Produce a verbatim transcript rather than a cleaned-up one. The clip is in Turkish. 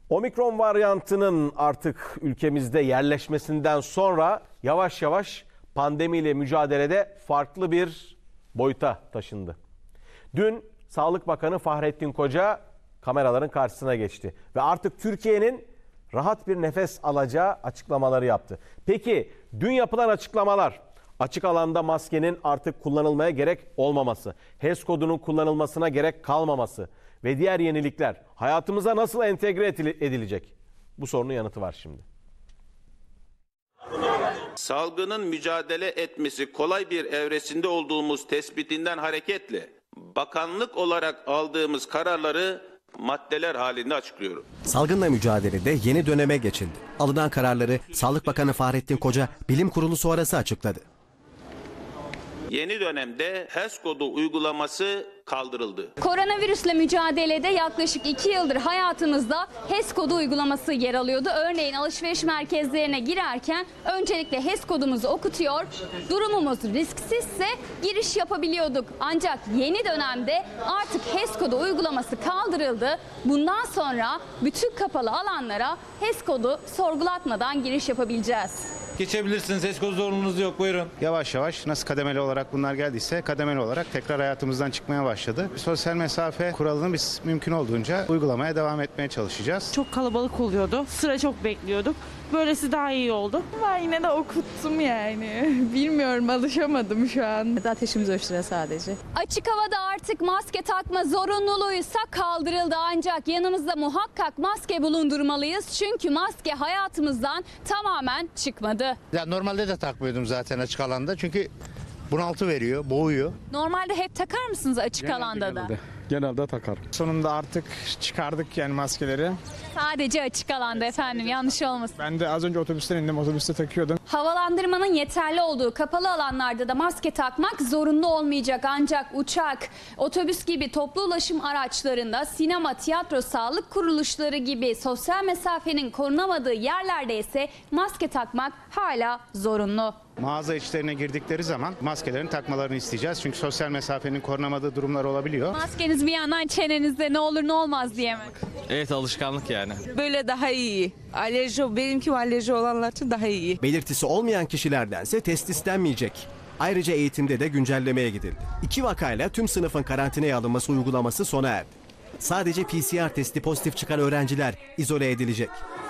Omikron varyantının artık ülkemizde yerleşmesinden sonra yavaş yavaş pandemiyle mücadelede farklı bir boyuta taşındı. Dün Sağlık Bakanı Fahrettin Koca kameraların karşısına geçti ve artık Türkiye'nin rahat bir nefes alacağı açıklamaları yaptı. Peki dün yapılan açıklamalar, açık alanda maskenin artık kullanılmaya gerek olmaması, H E S kodunun kullanılmasına gerek kalmaması ve diğer yenilikler hayatımıza nasıl entegre edilecek? Bu sorunun yanıtı var şimdi. Salgının mücadele etmesi kolay bir evresinde olduğumuz tespitinden hareketle bakanlık olarak aldığımız kararları maddeler halinde açıklıyorum. Salgınla mücadelede yeni döneme geçildi. Alınan kararları Sağlık Bakanı Fahrettin Koca bilim kurulu sonrası açıkladı. Yeni dönemde H E S kodu uygulaması kaldırıldı. Koronavirüsle mücadelede yaklaşık iki yıldır hayatımızda H E S kodu uygulaması yer alıyordu. Örneğin alışveriş merkezlerine girerken öncelikle H E S kodumuzu okutuyor. Durumumuz risksizse giriş yapabiliyorduk. Ancak yeni dönemde artık H E S kodu uygulaması kaldırıldı. Bundan sonra bütün kapalı alanlara H E S kodu sorgulatmadan giriş yapabileceğiz. Geçebilirsiniz. H E S kodu zorunluluğunuz yok. Buyurun. Yavaş yavaş nasıl kademeli olarak bunlar geldiyse kademeli olarak tekrar hayatımızdan çıkmaya başladı. Sosyal mesafe kuralını biz mümkün olduğunca uygulamaya devam etmeye çalışacağız. Çok kalabalık oluyordu. Sıra çok bekliyorduk. Böylesi daha iyi oldu. Ben yine de okuttum yani. Bilmiyorum, alışamadım şu an. Ateşimiz ölçtüre sadece. Açık havada artık maske takma zorunluluğuysa kaldırıldı, ancak yanımızda muhakkak maske bulundurmalıyız. Çünkü maske hayatımızdan tamamen çıkmadı. Ya normalde de takmıyordum zaten açık alanda çünkü bunaltı veriyor, boğuyor. Normalde hep takar mısınız açık Genelde, alanda da? Genelde, genelde takarım. Sonunda artık çıkardık yani maskeleri. Sadece açık alanda efendim, yanlış olmasın. Ben de az önce otobüsten indim, otobüste takıyordum. Havalandırmanın yeterli olduğu kapalı alanlarda da maske takmak zorunlu olmayacak. Ancak uçak, otobüs gibi toplu ulaşım araçlarında, sinema, tiyatro, sağlık kuruluşları gibi sosyal mesafenin korunamadığı yerlerde ise maske takmak hala zorunlu. Mağaza içlerine girdikleri zaman maskelerini takmalarını isteyeceğiz. Çünkü sosyal mesafenin korunamadığı durumlar olabiliyor. Maskeniz bir yandan çenenizde, ne olur ne olmaz diye mi? Evet, alışkanlık yani. Böyle daha iyi. Alerji, benimki alerji olanlar için daha iyi. Belirtisi olmayan kişilerdense test istenmeyecek. Ayrıca eğitimde de güncellemeye gidildi. İki vakayla tüm sınıfın karantinaya alınması uygulaması sona erdi. Sadece P C R testi pozitif çıkan öğrenciler izole edilecek.